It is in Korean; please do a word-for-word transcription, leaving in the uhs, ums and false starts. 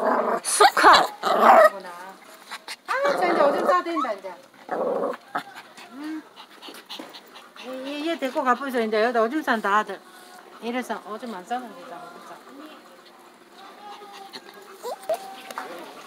수컷. 아, 자 이제 오줌 싸야 된다 이제. 음. 얘, 얘 데리고 가보자 이제 여기다 오줌 싼다 아들. 이래서 오줌 안 싸는 데잖아.